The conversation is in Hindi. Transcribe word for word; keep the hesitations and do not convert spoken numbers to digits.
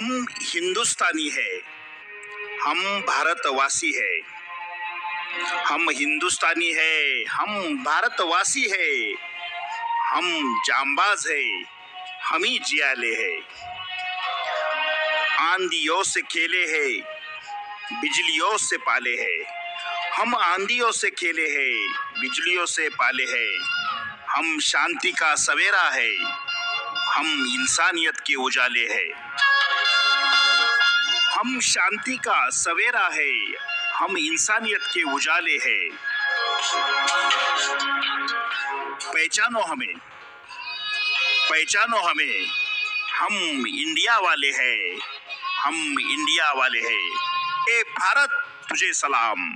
हम हिंदुस्तानी है, हम भारतवासी है। हम हिंदुस्तानी है, हम भारतवासी है। हम जांबाज है, हम ही जियाले है। आंधियों से खेले है, बिजलियों से पाले है। हम आंधियों से खेले हैं, बिजलियों से पाले हैं। हम शांति का सवेरा है, हम इंसानियत के उजाले हैं। हम शांति का सवेरा है, हम इंसानियत के उजाले हैं। पहचानो हमें, पहचानो हमें, हम इंडिया वाले हैं, हम इंडिया वाले हैं। ए भारत तुझे सलाम।